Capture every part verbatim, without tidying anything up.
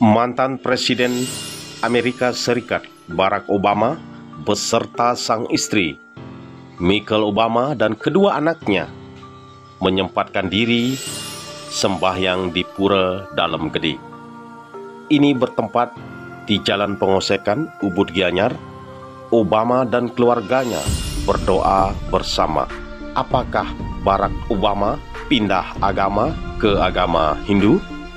Mantan Presiden Amerika Serikat Barack Obama beserta sang istri Michelle Obama dan kedua anaknya menyempatkan diri sembahyang di Pura Dalam Gede. Ini bertempat di Jalan Pengosekan, Ubud Gianyar. Obama dan keluarganya berdoa bersama. Apakah Barack Obama pindah agama ke agama Hindu?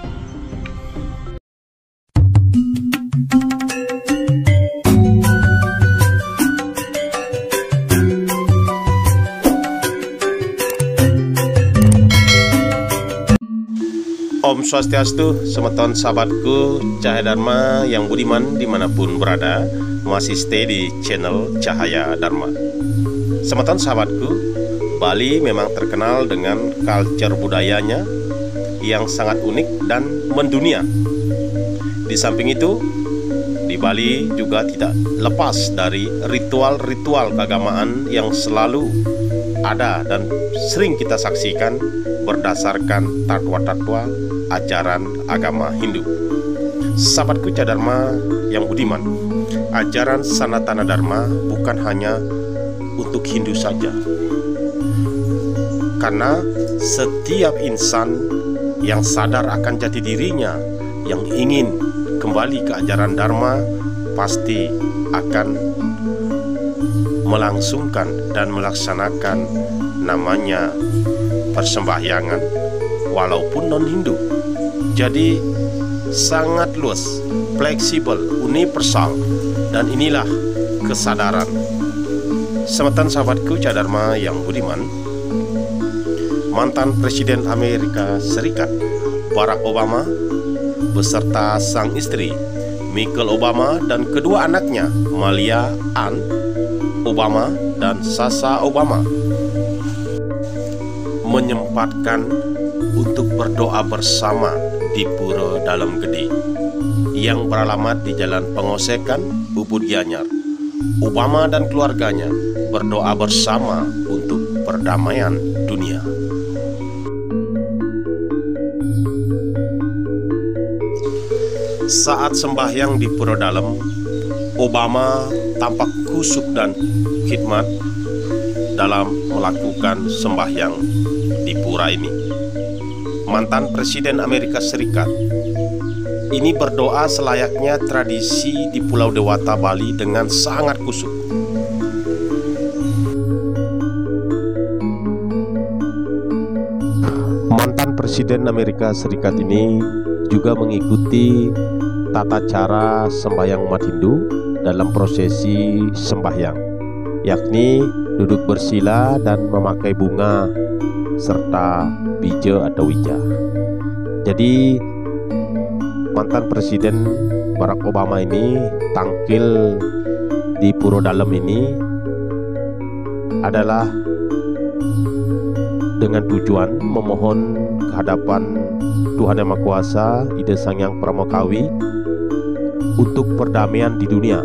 Om Swastiastu, semeton sahabatku Cahaya Dharma yang budiman dimanapun berada, masih stay di channel Cahaya Dharma. Semeton sahabatku, Bali memang terkenal dengan culture budayanya yang sangat unik dan mendunia. Di samping itu, di Bali juga tidak lepas dari ritual-ritual keagamaan yang selalu ada dan sering kita saksikan berdasarkan tatwa-tatwa ajaran agama Hindu. Sahabatku Cahaya Dharma yang budiman, ajaran Sanatana Dharma bukan hanya untuk Hindu saja, karena setiap insan yang sadar akan jati dirinya, yang ingin kembali ke ajaran Dharma, pasti akan melangsungkan dan melaksanakan namanya persembahyangan walaupun non-Hindu. Jadi sangat luas, fleksibel, universal, dan inilah kesadaran. Semeton sahabatku Cahaya Dharma yang budiman, mantan Presiden Amerika Serikat Barack Obama beserta sang istri Michelle Obama dan kedua anaknya Malia Ann Obama dan Sasha Obama menyempatkan untuk berdoa bersama di Pura Dalam Gede yang beralamat di Jalan Pengosekan, Ubud Gianyar. Obama dan keluarganya berdoa bersama untuk perdamaian dunia. Saat sembahyang di Pura Dalam, Obama tampak khusyuk dan khidmat dalam melakukan sembahyang di pura ini. Mantan Presiden Amerika Serikat ini berdoa selayaknya tradisi di Pulau Dewata, Bali dengan sangat khusyuk. Mantan Presiden Amerika Serikat ini juga mengikuti tata cara sembahyang umat Hindu dalam prosesi sembahyang, yakni duduk bersila dan memakai bunga serta bija atau wija. Jadi mantan Presiden Barack Obama ini tangkil di Pura Dalam ini adalah dengan tujuan memohon kehadapan Tuhan Yang Maha Kuasa, Ida Sang Hyang Pramakawi, untuk perdamaian di dunia.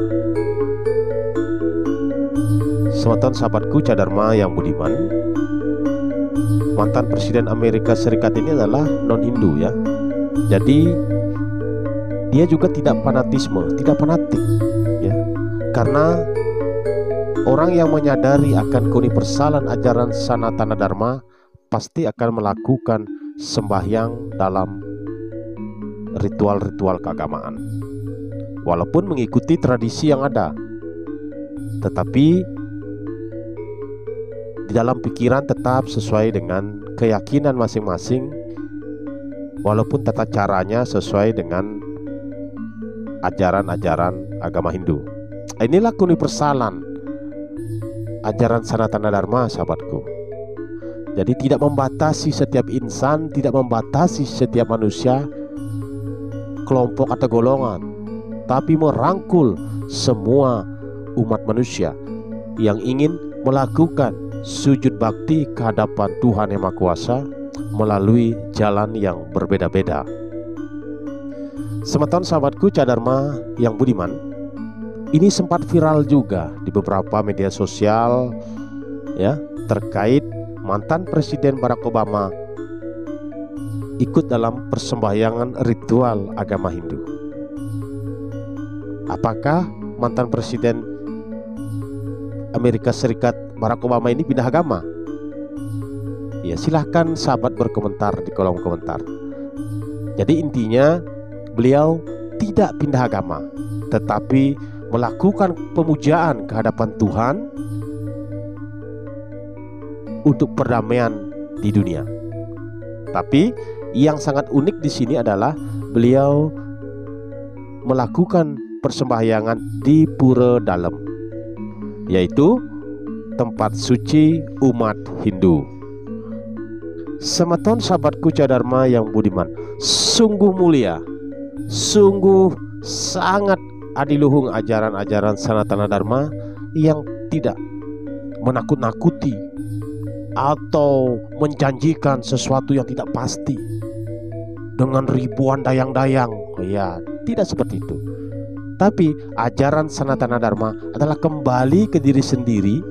Semeton sahabatku Cahaya Dharma yang budiman, mantan Presiden Amerika Serikat ini adalah non-Hindu ya. Jadi dia juga tidak fanatisme, tidak fanatik ya. Karena orang yang menyadari akan keuniversalan ajaran Sanatana Dharma pasti akan melakukan sembahyang dalam ritual-ritual keagamaan, walaupun mengikuti tradisi yang ada, tetapi di dalam pikiran tetap sesuai dengan keyakinan masing-masing, walaupun tata caranya sesuai dengan ajaran-ajaran agama Hindu. Inilah keuniversalan ajaran Sanatana Dharma, sahabatku. Jadi tidak membatasi setiap insan, tidak membatasi setiap manusia, kelompok atau golongan, tapi merangkul semua umat manusia yang ingin melakukan sujud bakti kehadapan Tuhan Yang Maha Kuasa melalui jalan yang berbeda-beda. Semeton sahabatku Cahaya Dharma yang budiman, ini sempat viral juga di beberapa media sosial ya, terkait mantan Presiden Barack Obama ikut dalam persembahyangan ritual agama Hindu. apakah mantan Presiden Amerika Serikat Barack Obama ini pindah agama? Ya, silahkan sahabat berkomentar di kolom komentar. Jadi intinya beliau tidak pindah agama, tetapi melakukan pemujaan ke hadapan Tuhan untuk perdamaian di dunia. Tapi yang sangat unik di sini adalah beliau melakukan persembahyangan di Pura Dalam, yaitu tempat suci umat Hindu. Semeton sahabatku Cahaya yang budiman, sungguh mulia, sungguh sangat adiluhung ajaran-ajaran Sanatana Dharma yang tidak menakut-nakuti atau menjanjikan sesuatu yang tidak pasti dengan ribuan dayang-dayang. Ya, tidak seperti itu. Tapi ajaran Sanatana Dharma adalah kembali ke diri sendiri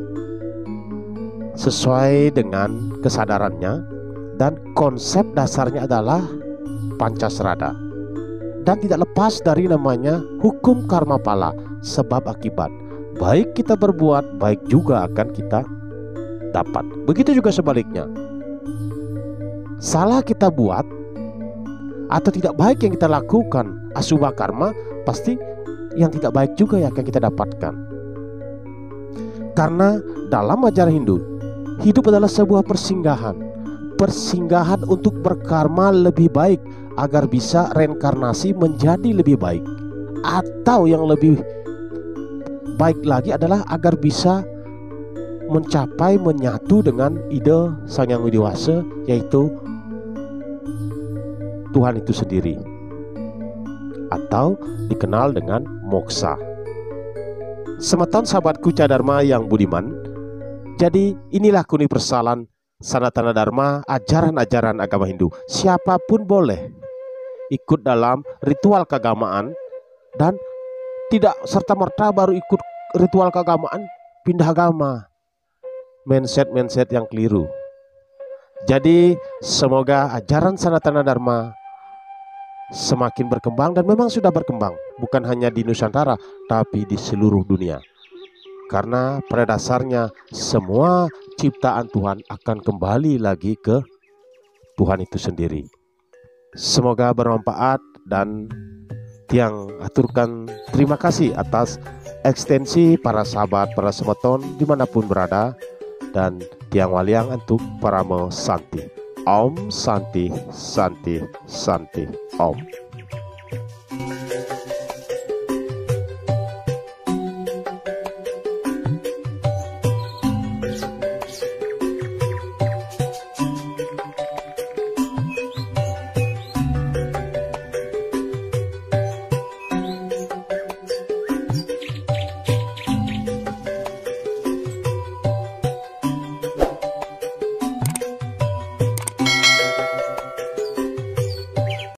sesuai dengan kesadarannya, dan konsep dasarnya adalah Pancasrada, dan tidak lepas dari namanya hukum karma pala, sebab akibat. Baik kita berbuat, baik juga akan kita dapat. Begitu juga sebaliknya. Salah kita buat atau tidak baik yang kita lakukan, asubha karma, pasti yang tidak baik juga yang akan kita dapatkan. Karena dalam ajaran Hindu, hidup adalah sebuah persinggahan. Persinggahan untuk berkarma lebih baik agar bisa reinkarnasi menjadi lebih baik. Atau yang lebih baik lagi adalah agar bisa mencapai menyatu dengan ide Sang Yang Widi Wasa, yaitu Tuhan itu sendiri, atau dikenal dengan moksa. Semeton sahabatku Cadharma yang budiman, jadi inilah universalan Sanatana Dharma, ajaran-ajaran agama Hindu. Siapapun boleh ikut dalam ritual keagamaan, dan tidak serta-merta baru ikut ritual keagamaan pindah agama. Mindset-mindset yang keliru. Jadi semoga ajaran Sanatana Dharma semakin berkembang, dan memang sudah berkembang, bukan hanya di Nusantara tapi di seluruh dunia. Karena pada dasarnya semua ciptaan Tuhan akan kembali lagi ke Tuhan itu sendiri. Semoga bermanfaat, dan Tiang aturkan terima kasih atas ekstensi para sahabat, para semeton dimanapun berada, dan Tiang waliang untuk para santi. Om Santi Santi Santi Om.